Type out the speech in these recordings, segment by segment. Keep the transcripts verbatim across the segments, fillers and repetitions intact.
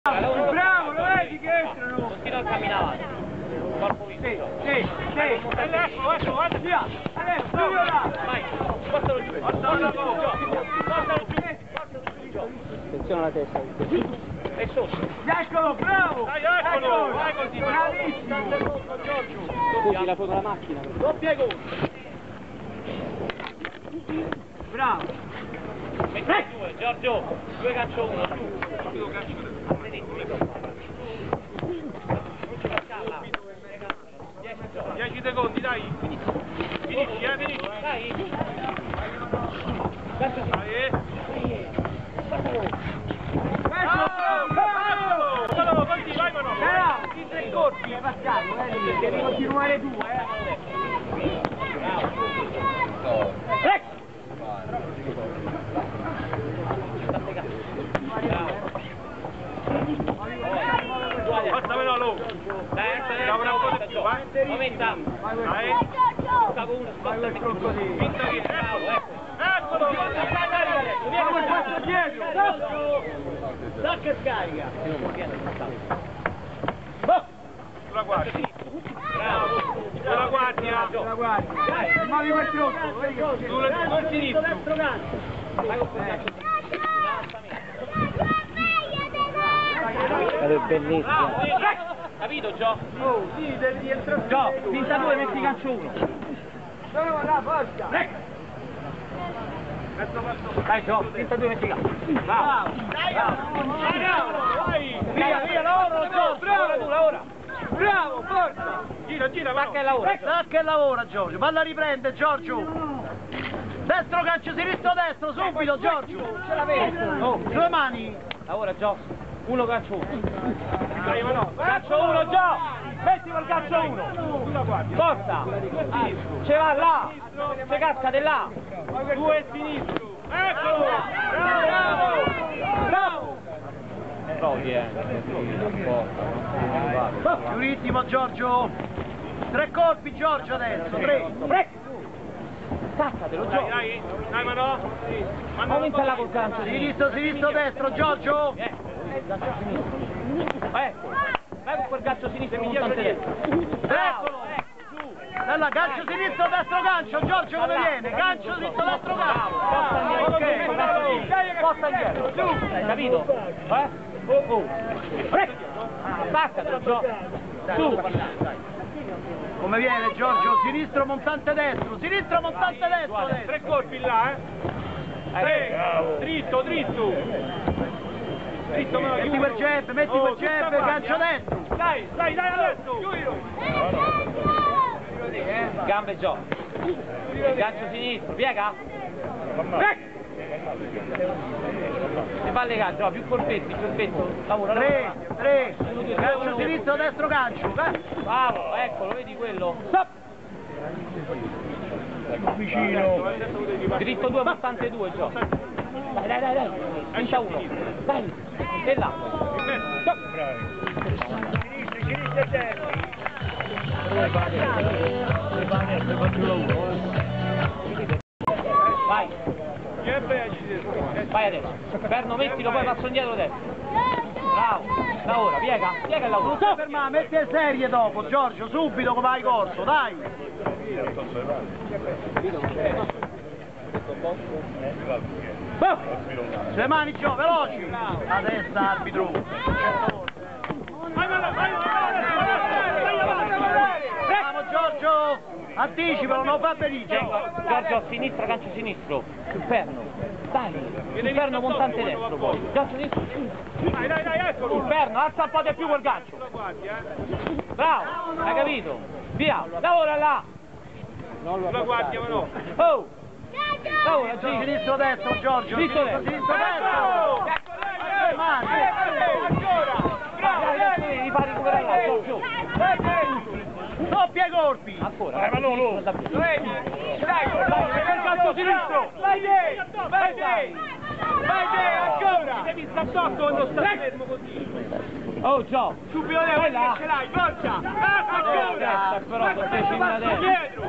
Bravo, lo vedi che entrano? Continua a camminare. Corpo visto. Sì, sì, sì. Ecco, ecco, guarda via. Adesso, via là. Vai, portalo giù. Portalo giù. Portalo giù. Attenzione alla testa. E sotto. Eccolo, bravo. Dai, eccolo. Vai così. Bravissimo. Scusi la foto la macchina. Doppia gol. Bravo. Metti due, Giorgio. Due calcio uno. Due calcio uno. dieci secondi, dai. Finisci, eh, finisci. Dai. Dai, eh. Bravo, bravo, così, vai, Manolo. Bravo, i tre colpi, hai passato, eh, devi continuare tu, eh. Ecco. Forza Manolo. Dai, lavora un po' di più, vai. Aumenta. Vai. Stavo uno, sposta il crocodilo. Vinta che bravo, ecco. Eccolo. Andiamo il passo dietro. Sacca e scarica. Sulla guardia. Bravo. Sulla guardia. Sulla guardia. Dai, muovi quel tronco. Sul sinistro. Destro gancio. Vai con quel gancio. È bellissimo. Capito, Gio? Oh, sì, devi entrare. Gio, pinta due, metti gancio uno. Dove va, forza. Dai, Gio, pinta due, metti gancio. Bravo. Dai, Bravo. Vai. Via, via, lavoro, Gio. Bravo, tu, lavora. Bravo, forza. Gira, gira, va che lavora. Stacca e lavora, Giorgio. Valla a riprendere, Giorgio. Destro, calcio, sinistro, destro, subito, Giorgio. Ce l'avevi. Oh, due mani. Lavora, Gio. Uno gancio uno. Dai, ma no. Gancio uno, Gio. Metti quel gancio uno. Sulla guardia. Forza. Ce va là. Ce casca di là. Due e sinistro. Eccolo. Bravo. Bravo. Provi, eh. Più ritmo, Giorgio. Tre colpi, Giorgio, adesso. Tre. Tre. Cazzatelo, Gio. Dai, dai. Dai, ma no. Aumenta la col gancio. Sinistro, sinistro, destro, Giorgio. Eh. Gancio sinistro. Ecco. Vai con quel gancio sinistro montante destro. Eccolo. Dalla, gancio sinistro, destro, gancio. Giorgio come viene? Gancio sinistro, destro, gancio. Ok. Porta indietro. Su. Hai capito? Eh? Oh, oh. Staccatelo, Gio. Su. Come viene, Giorgio? Sinistro, montante destro. Sinistro, montante destro. adesso. Tre colpi là, eh. Tre. Dritto, dritto. Dritto, me lo Metti chiudo. quel jab, metti Oh, quel tutta jab, guardia. gancio destro. Dai, dai, dai, adesso. Gambe, Gio. Gancio sinistro. Piega. Si fa legare, Gio. Più colpetti, più colpetti. Lavora, Tre, lavora. tre. Gancio sinistro, destro, gancio. Bravo, eccolo, vedi quello? Stop. Vicino. Dritto due, montante due, Gio. Dai, dai, dai, dai. Pinta uno. Dai. E là. Stop. Sinistra e destra. Vai. Vai adesso. Fermo, mettilo, poi passo indietro destro. Bravo. Lavora, piega. Piega e lavora. Non so fermare, metti le serie dopo, Giorgio, subito come hai corso, dai! Oh! Sulle mani, Gio, veloci! A destra, arbitro! Bravo, Giorgio! Anticipalo, non fa benissimo! Giorgio a sinistra, gancio sinistro. Sul perno. Dai. Sul perno montante destro poi. Gancio sinistro. Dai, dai, dai, eccolo. Sul perno, alza un po' di più quel gancio. Bravo, hai capito? Via, lavora là. Sulla guardia, ma no. Oh! Lavora, G. Sinistro, destro, Giorgio! Sinistro, Sinistro, destro. destro! Ecco, Mani! ancora. Dai, adesso devi fare recuperare là, Giorgio. Doppia colpi! Ancora. Dai, Manolo. Dai, Dai, dai, il calcio sinistro. Vai te, vai te. Vai te, ancora. Devi stare sotto quando stai fermo così. Oh, Gio. Subito lei, vedi che ce l'hai, forza. Ancora. Però sono dieci minuti Dietro.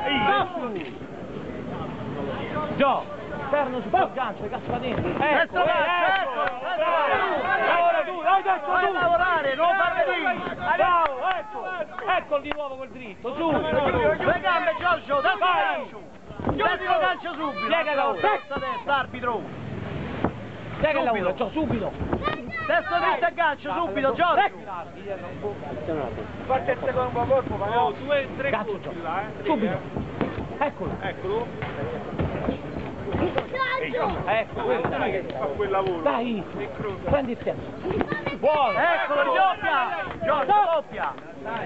Gio, perno su quel gancio, casca dentro. Ecco, Destro, ecco, destro, ecco. Lavora tu, Vai destro, vai a su! lavorare, non fare lì! Bravo, ecco! Eccolo di nuovo col dritto, su! Le gambe Giorgio, destro Vai. calcio! Destro calcio subito! Piega la ora. Testa destra, arbitro! Dai che Subito. lavoro, subito! Destro dritto e gancio subito, Giorgio! Parte il secondo corpo, ma no, due, tre colpi là, eh. Subito! Eccolo! Eccolo. Ecco, quello, Dai che fa quel lavoro. dai! Prendi il tempo! Buono! Eccolo, doppia! Giorgio, doppia!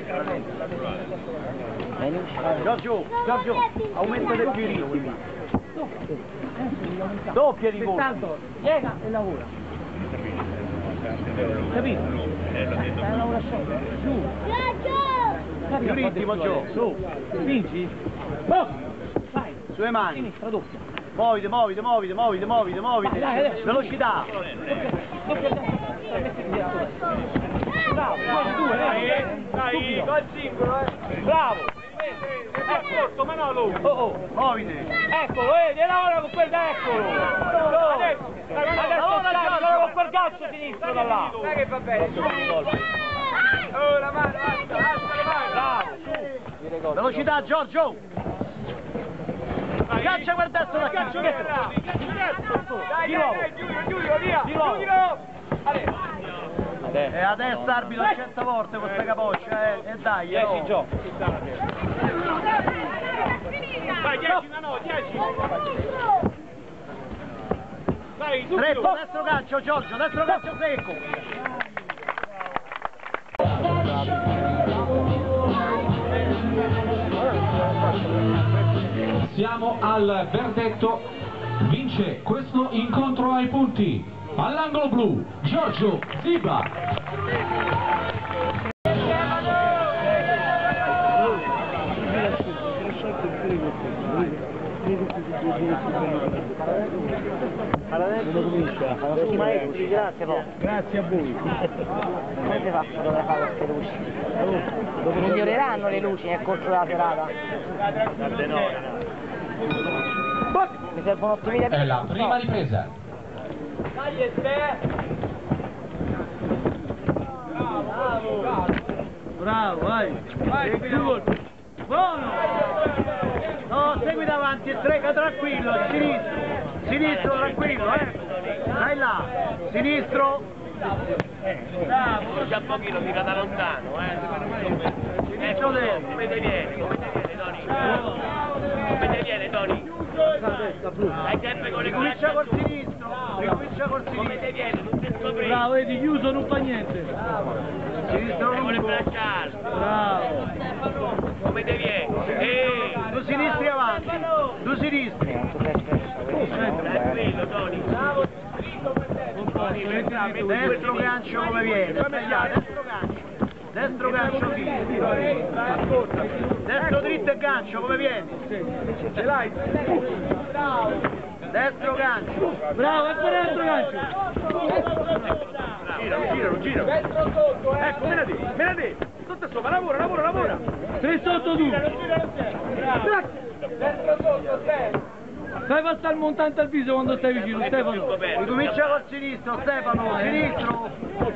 Giorgio, Giorgio, aumenta del più i ritmi. Doppia di colpo. Tanto, piega e lavora! Capito? Stai a lavorare sopra, su! Più ritmo, Gio, su. Vinci? Oh! Vai! Sulle mani. Sinistra, doppia! Muovite, muovite, muovite, muovite, muovite, muovite. Dai, adesso. Velocità. Doppia destra, metti il dietro. Bravo, due, due, Dai, dai, col singolo, eh. bravo! È corto, Manolo. Oh, oh! Muovite. Eccolo, vedi, lavora con quel eccolo! Adesso, Adesso stai, lavora con quel calcio sinistro da là! dai che va bene. Oh, la mano, alza, alza le mani. Bravo! Velocità, Giorgio. Caccia quel destro da calcio. Dai, Di dai, nuovo. dai, Giulio, Giulio, via. Di nuovo. Giulio. E adesso arbitro cento volte questa capoccia, eh. E dai, dieci oh. giochi! Vai, dieci, no, no, dieci. Dai, Stretto, subito. destro calcio, Giorgio, destro calcio secco. Siamo al verdetto, vince questo incontro ai punti, all'angolo blu, Giorgio Ziba. Maestri, grazie no. Grazie a voi. Come si fa a fotografare queste luci? Miglioreranno le luci nel corso della serata? Mi servono ottomila È la prima ripresa. Dai, Esther. Bravo, vai. Vai, buono. No, segui davanti, strega tranquillo, sinistro. Sinistro tranquillo, eh. Dai là. Sinistro. Bravo, già pochino, tira da lontano, eh. Sinistro dentro. Come te viene? Come te viene, Tony? Come te viene, Tony? Hai sempre con le Ricomincia braccia col su. sinistro. Ricomincia col Come te sinistro. viene? Non ti scopri. Bravo, vedi, chiuso, non fa niente. Sinistro Con le lungo. braccia alte. Bravo. Come te viene? Ehi! Due sinistri avanti. Due sinistri. Tranquillo, Tony. Destro gancio come viene. Sbagliato, destro gancio. Destro gancio sì. Destro dritto e gancio come viene. Ce l'hai? Destro gancio. Bravo, ecco dentro gancio! Gira, gira, gira. Ecco, menati, menati. Sotto sopra, lavora, lavora, lavora. tre sotto due! Dentro sotto, sei. Fai passare il montante al viso quando stai vicino, Stefano! Ricomincia col sinistro, Stefano. Sinistro.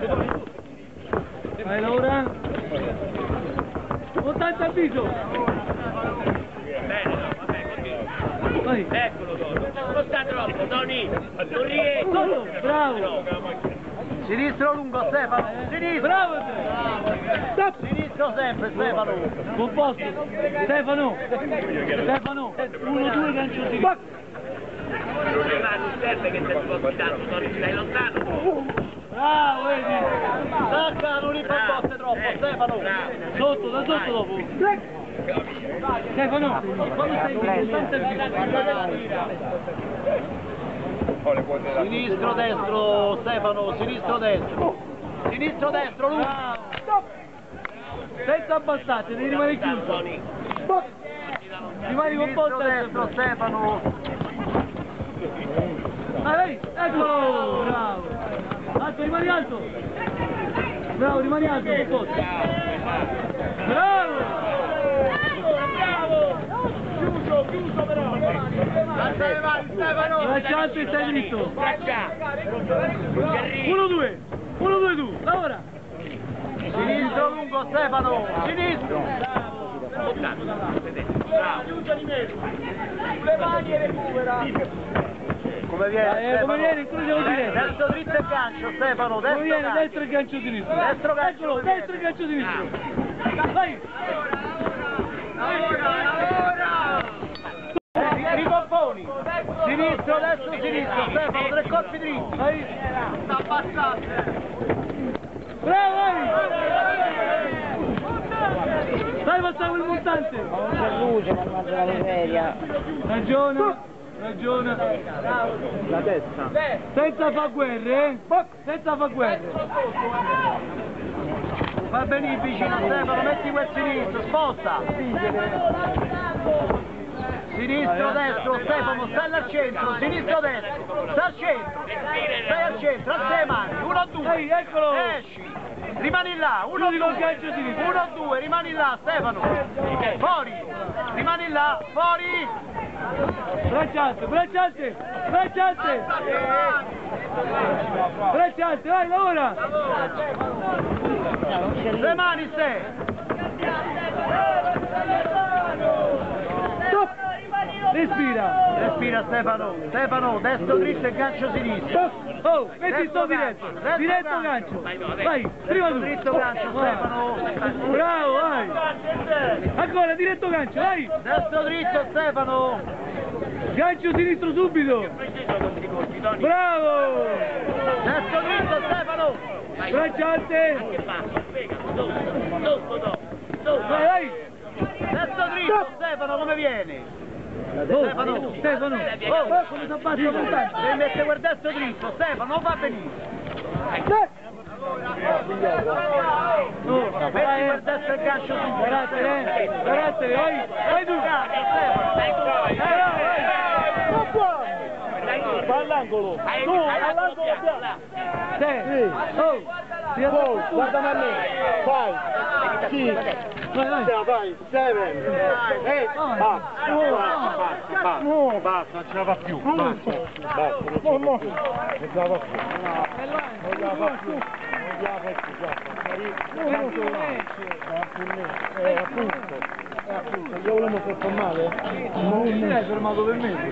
Vai Laura! Montante al viso! Bene, no, vabbè, così. Vai! Eccolo, Tony. Non sta troppo, Tony. Non riesci. Sotto! Bravo! Sinistro lungo, Stefano. Sinistro. Bravo! Stop! Sinistro sempre, Stefano. Composto! Stefano! Stefano! uno due gancio sinistro! Ma non serve che ti sposti tanto, Tony, stai lontano. Bravo, vedi! Stacca, non riproposte troppo, Stefano. Sotto, da sotto dopo! Stefano! Quando stai vicino, montante al viso! Sinistro destro, Stefano, sinistro destro. Sinistro destro, lungo. Stop! Senza abbassate, devi rimanere chiuso! Tony. Rimani composto Sinistro destro, Stefano. Ah, vedi? Eccolo! Bravo! Alto, rimani alto! Bravo, rimani alto, composto! Bravo! Bravo! Chiuso, chiuso però! Alza le mani, Stefano. Braccia alte e stai dritto! Braccia! uno due! uno, due, tu, lavora! Sinistro lungo, Stefano! Sinistro! Le mani e recupera. Come viene? Eh, come viene? Incrocia così dentro. Destro dritto e gancio, Stefano, destro Come viene? gancio. Destro e gancio sinistro. Destro gancio. Eccolo, destro e gancio sinistro. Vai! Eh, ricomponi! Sinistro, destro, sinistro, Stefano, tre colpi dritti! Vai! Sta passando! Bravo, vai! Dai, passa quel montante! Ma non c'è luce, mannaggia la miseria. Ragiona, ragiona. La testa! Senza far guerre, eh? Senza far guerre. Va bene vicino, Stefano, metti quel sinistro, sposta! Sinistro, destro, Stefano, stai al centro, sinistro, destro, sta al centro, stai al centro, alza le mani, uno, due, Ehi, eccolo! esci, rimani là, uno, Chiudi col due, gancio sinistro. uno, due, rimani là, Stefano, fuori, rimani là, fuori, Braccia alte, braccia alte, braccia alte! Braccia alte, vai, lavora! Non c'è le luce. mani, se, Stop! Respira! respira Stefano, Stefano, destro dritto e gancio sinistro. Oh, metti sto Destro diretto! gancio, destro Diretto gancio. gancio! Vai, prima tu! Dritto gancio, Vai. Stefano. Bravo, vai! Ancora, diretto gancio, vai! Destro dritto, Stefano. Gancio sinistro subito! Bravo! Destro dritto, Stefano. Braccia alte! Vai, vai! Destro dritto, Stefano, come viene? Oh, Stefano. Stefano! Oh, come si abbassa la montagna! Devi mettere quel destro dritto, Stefano, non va benissimo. Oh, Metti vai, quel destro e gancio subito. carattere, eh! Carattere, vai! Vai tu! Va all'angolo. Tu, all'angolo. Sì! Oh! Sì, Guardami a me. Vai. Sì. vai, vai! Vai, seven. Eh, basta. Basta, basta. No, basta, non ce la fa più. Basta. Basta. No, no. Non ce la fa più. Non ce la fa più. Non ce la fa più, guarda. Eh, appunto. Eh, appunto. Io volevo fermare. Non ti sei fermato per me!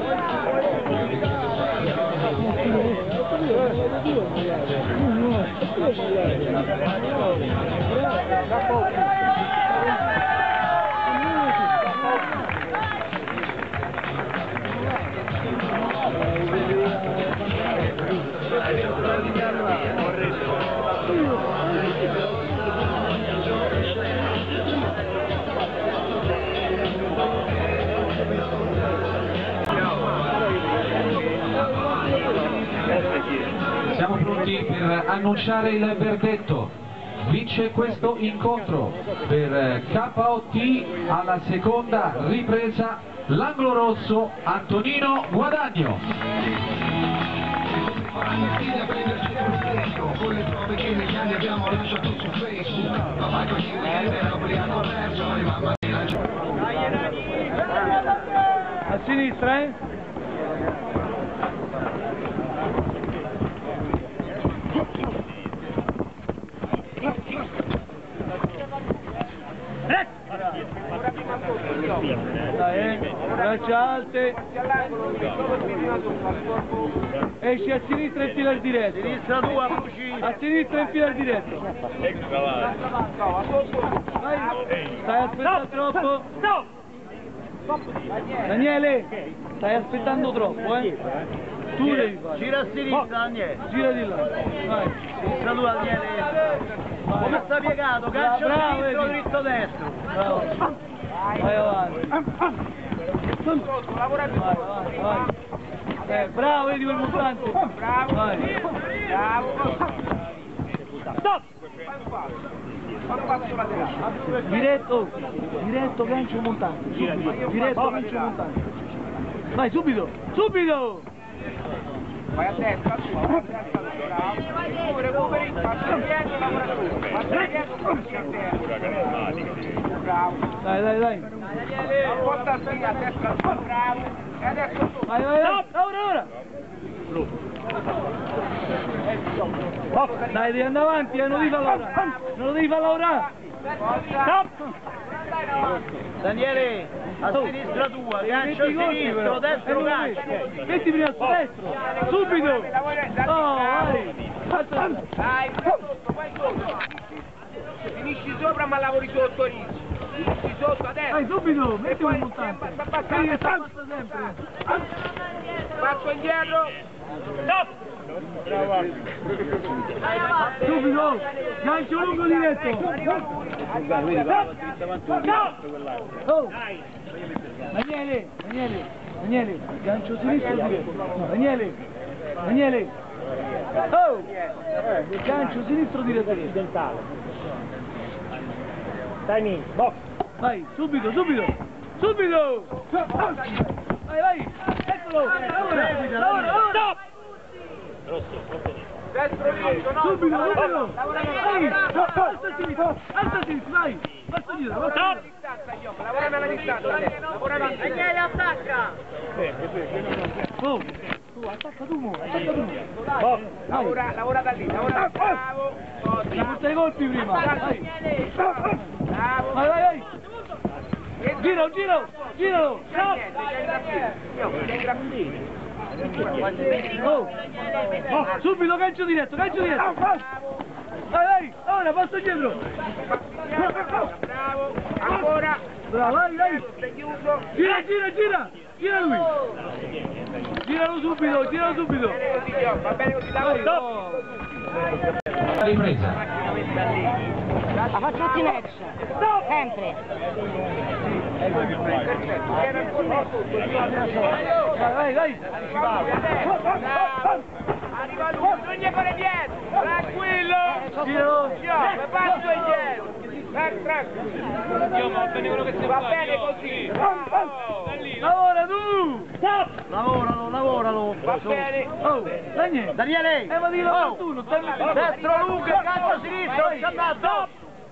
Siamo pronti per annunciare il verdetto. Vince questo incontro per K O T alla seconda ripresa l'angolo rosso Antonino Guadagno. A sinistra, eh? Dai, eh? Braccia alte. Esci a sinistra e fila il diretto. Sinistra tua, Luci. A sinistra e fila il diretto. Vai. Stai aspettando troppo. Daniele, stai aspettando troppo, eh? Tu devi fare. Gira a sinistra, Daniele. Gira di là. Vai. Sinistra tua, Daniele. Come sta piegato? Calcio Bravo, sinistro, Edi. dritto destro. Bravo. Vai avanti. Vai, vai, vai. Eh, bravo, vedi quel montante. Bravo. Vai. Stop! Diretto, diretto gancio montante. Subito. Diretto gancio montante. Vai, subito, subito! Vai a destra, vai a destra, bravo. Recuperi, passa dietro, lavora su. Passa dietro, passa dietro. Bravo. Dai, dai, dai. Porta qui a destra, bravo. E adesso tu. Vai, vai, vai. Ora, ora. Dai, devi andare avanti, eh, non devi far lavorare. Non lo devi far lavorare. Stop! Daniele, a sinistra tua, gancio sinistro, destro gancio. Metti prima sul destro, subito! Oh, vai! Dai, sotto, vai sotto. Finisci sopra ma lavori sotto inizio. Finisci sotto adesso. Vai subito, metti un poi montante. passa Vedi che passa sempre. Passo indietro. Stop! Subito! Gancio lungo diretto! Oh! Daniele! Daniele! Daniele! Gancio sinistro diretto! Daniele! Daniele! Oh! Gancio sinistro diretto! Dai, box. Vai, subito, subito! Subito! Vai, vai! Eccolo! Lavora! Lavora! Stop! Destro diritto, no! Subito, subito! Vai! Alza a sinistra! Alza a sinistra, vai! Basta dietro, basta dietro! Lavora nella distanza, lavora avanti. Daniele, attacca! Oh! Tu, attacca tu, mo! Attacca tu! Lavora, lavora da lì, lavora da lì. Bravo! Devi portare i colpi prima! Vai! Bravo! Vai, vai, vai! Giro, giro! Giralo! Oh! Oh! Subito, gancio diretto, gancio diretto! Vai, vai! Ora, passo dietro! Bravo! Ancora! Bravo, vai, vai! Sei chiuso! Gira, gira, gira! Gira lui! Giralo subito, giralo subito! Va bene così, Gio, va bene così, lavori! Stop! Ripresa. La faccio tutti i match. Sempre. Vai, vai, vai! Arriva lui, non gli fare dietro! Tranquillo! Giralo! Io, mi passo indietro! Tranquillo! Io, va bene quello che si va bene così! Lavora tu! Lavoralo, lavoralo. Va bene! Oh, Daniele! Daniele! Eh, ma di lavoro tu, non stai mettendo... Destro lungo, gancio sinistro, non ci andate.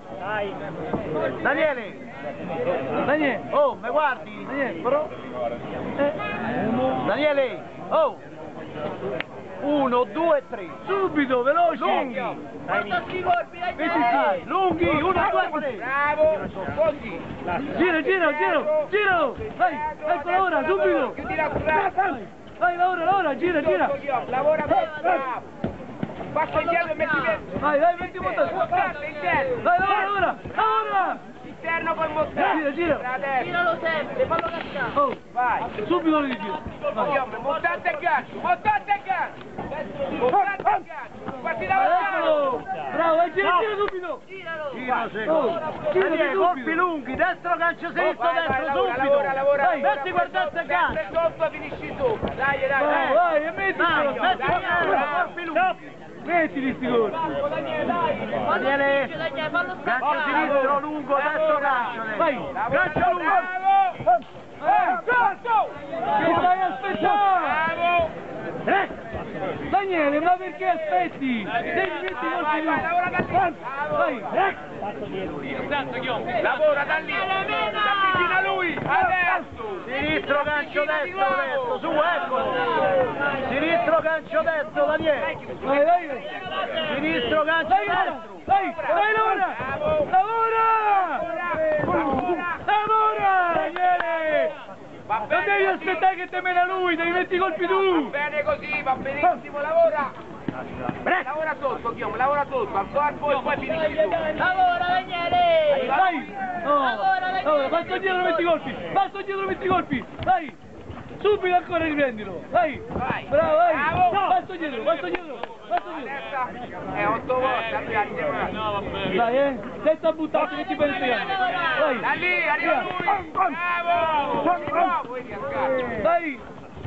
Daniele! Daniele! Oh, mi guardi? Daniele, però... Eh, Daniele! Oh! Uno, due, tre. subito, veloce! Lunghi! Portati i colpi, dai! Metti sì. Lunghi, uno, due, tre. Bravo! Così! Gira, gira, gira, giralo! Vai, ecco, lavora, subito! Chiudi la strada! Vai, lavora, lavora, gira, gira! Lavora bravo! Passo indietro e metti dentro! Vai, vai, metti montato! Mostante interno! Vai, lavora, lavora, lavora! Interno col mostante! Gira, gira! Adesso! Giralo sempre, fallo cacciare! Oh, Vai! subito lo dici! Vai! Mostante e gancio! Mostante e gancio! Mostante e gancio! Guardi da Eccolo! Bravo, vai, gira, gira subito! Gira, Oh, gira Daniele, colpi subito! lunghi, destro, gancio sinistro, Vai, vai, destro, lavora, subito. lavora, lavora, Dai, lavora. metti guardate e gancio. Sempre sotto, finisci sopra! Dai, dai, Vai, dai! vai, e metti! Dai, metti guardate, colpi lunghi. Mettili sti colpi! Daniele, gancio sinistro, lungo, destro, gancio. Vai! Gancio lungo. Bravo! Eh, Gancio! Che stai aspettando? Bravo! Daniele, ma perché aspetti? Devi metti i colpi Vai, vai, lavora da lì! Vai! Lavora da lì! Si avvicina lui! Adesso! Sinistro, gancio destro, destro, su, eccolo. Sinistro, gancio destro, Daniele. Vai, vai! Sinistro, gancio Vai, destro. vai! Vai, lavora! Lavora! Lavora, Daniele! Va Non bene devi così. aspettare che te mena lui, devi metti i colpi Va tu! bene così, va benissimo, lavora! Lavora sotto, Chiom, lavora sotto, al corpo e poi finisci tu! Lavora Daniele! Vai! Oh, oh, passo dietro, metti i colpi! Passo dietro, metti i colpi! Vai! Subito ancora riprendilo! Vai! Vai. Bravo, vai! Bravo. Passo dietro, passo dietro! Passo dietro! Testa è otto volte, arriva, Dai, eh! Senza buttarti, metti per il Vai! da lì, arriva lui! Bravo! Bravo, vedi a scatto! Vai!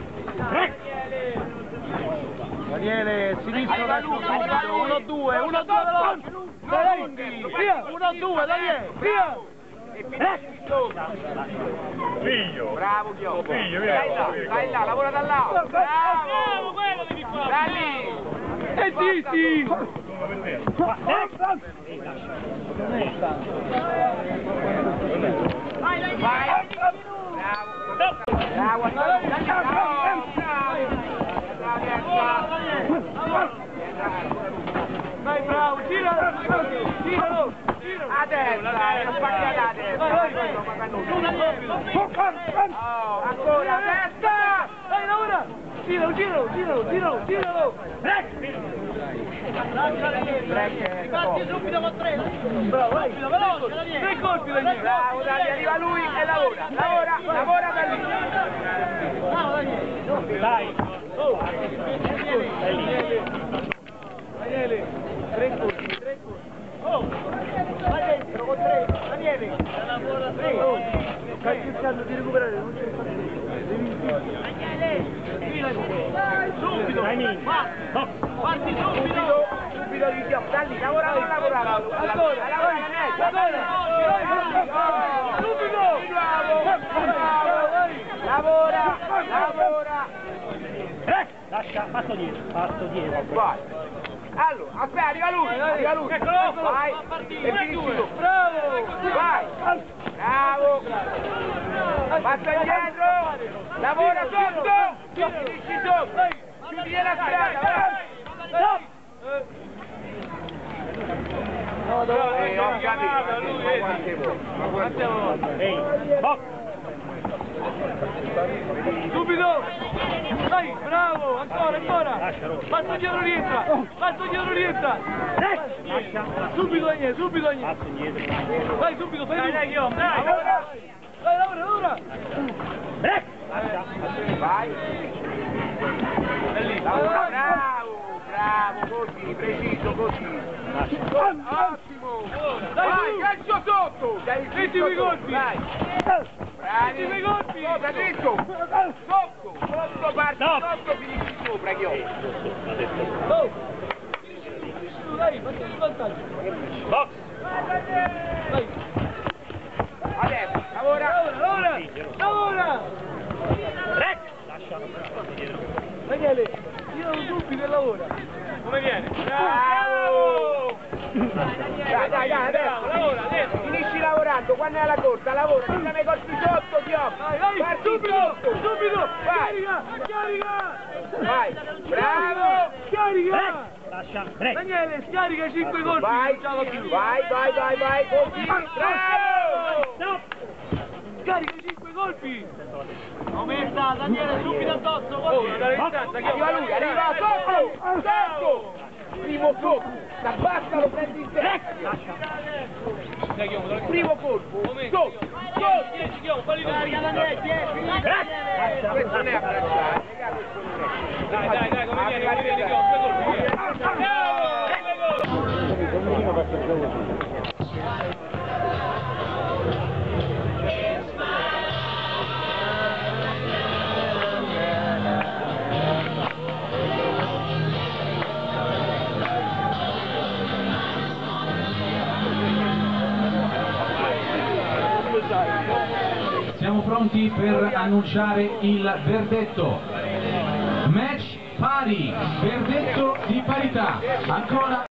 Daniele, sinistro, Arriva destro, lui, arriva subito. lui. Uno, due, uno, due, veloci. Dai, dai! Via! Uno, due, Daniele. Via! E finisci sopra! Figlio. Bravo, Chiom! Figlio, vieni. Dai là, dai là, lavora da là! Bravo! quello devi fare! Da lì! E zitti! Vai! Bravo! Bravo! Bravo! Bravo! A destra, a sbagliare a destra. Oh, ancora a destra! Dai, lavora! Giralo, giralo, giralo, giralo, giralo! Riparte subito con tre! Bravo, vai! Veloce, tre colpi da niente! Bravo Daniele, arriva lui e lavora, lavora, lavora da lì! Bravo Daniele! Dai! Oh! Daniele! Tre colpi, tre colpi! Oh! Vai dentro con tre! Daniele! Lavora tre! Stai cercando di recuperare, non c'è spazio! Subito! Va! Parti subito! Subito, subito di chioppo, da lì, lavora, lavora, lavora! Ancora! Lavora, Ancora! Subito! Bravo, bravo! Lavora, lavora! Lascia, passo dietro, passo dietro. Vai! Allora, aspetta, arriva lui, arriva lui! Eccolo! Vai! Partito! E finisci tu! Bravo! Vai! Bravo! Passa indietro! Lavora sotto! Finisci sotto! Chiudi la strada! Vai! No, no, Eh, ho capito, lui, ma quante volte? Ma quante volte? Ehi, box! Subito! Dai, bravo! Ancora, ancora! Passo dietro, rientra! Passo dietro, rientra! Subito Daniele, subito Daniele! Passo indietro. Vai subito, fai tu! Dai, dai, lavora! Dai, lavora, lavora! Vai! Lavora, bravo! Bravo, così, preciso, così! Ottimo! Vai, calcio sotto! Metti i colpi! Vai! Bravi! Metti i colpi! Sopra, dritto! Sotto! Sotto, parti sotto, finisci sopra, chiò! Oh! Finisci tu, dai, fatti il vantaggio! Box! Dai! Adesso, lavora! Lavora, lavora! Lavora! Daniele, tiralo subito e lavora! Come viene? Bravo! Dai, dai, dai, adesso! Lavora, adesso! Finisci lavorando, quando è alla corsa, lavora, tirami i colpi sotto, chiò! Vai, vai, Parti subito! sotto. Subito! Vai! Carica! Carica! Vai! Bravo! Carica! Lascia, break! Daniele, scarica i cinque colpi! Vai! non ce la fa più. Vai, vai, vai, vai! Così! Bravo! Stop! Scarica i cinque colpi! Aumenta, Daniele, subito addosso! Oh, dalla distanza, che Arriva lui, arriva sotto! Sotto! Primo colpo! S'abbassa, lo prendi in testa! Primo colpo! Sotto! Sotto! dieci, Chiamo, falli tu! Questo non è abbracciare! Dai, dai, dai, come viene, come viene, Chiamo, due colpi! Bravo! Due colpi! Siamo pronti per annunciare il verdetto. Match pari, verdetto di parità. Ancora